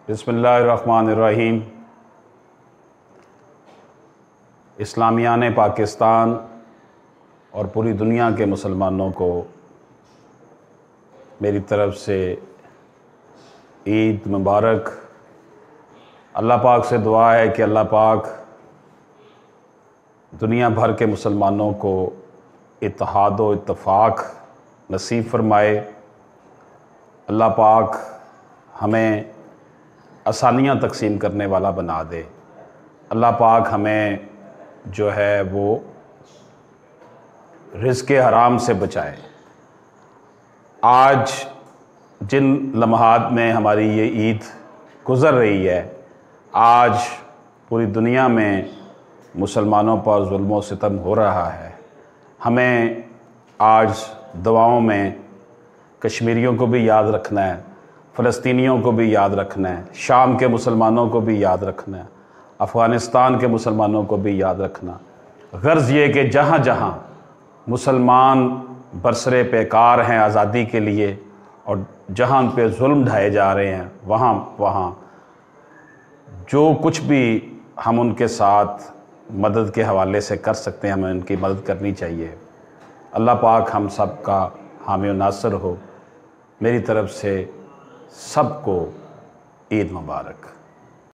बिस्मिल्लाहिर्रहमानिर्रहीम। इस्लामियान पाकिस्तान और पूरी दुनिया के मुसलमानों को मेरी तरफ़ से ईद मुबारक। अल्लाह पाक से दुआ है कि अल्लाह पाक दुनिया भर के मुसलमानों को इत्तेहाद व इत्तफ़ाक़ नसीब फरमाए। अल्लाह पाक हमें आसानियाँ तकसीम करने वाला बना दे। अल्लाह पाक हमें जो है वो रिज़्क़ हराम से बचाए। आज जिन लम्हात में हमारी ये ईद गुज़र रही है, आज पूरी दुनिया में मुसलमानों पर ज़ुल्म व सितम हो रहा है। हमें आज दुआओं में कश्मीरियों को भी याद रखना है, फ़लस्तीनियों को भी याद रखना है, शाम के मुसलमानों को भी याद रखना है, अफ़गानिस्तान के मुसलमानों को भी याद रखना। गर्ज़ ये कि जहाँ जहाँ मुसलमान बरसरे पैकार हैं आज़ादी के लिए और जहाँ उन पे ज़ुल्म ढाए जा रहे हैं, वहाँ वहाँ जो कुछ भी हम उनके साथ मदद के हवाले से कर सकते हैं, हमें उनकी मदद करनी चाहिए। अल्लाह पाक हम सब का हामी व नासिर हो। मेरी तरफ़ से सबको ईद मुबारक।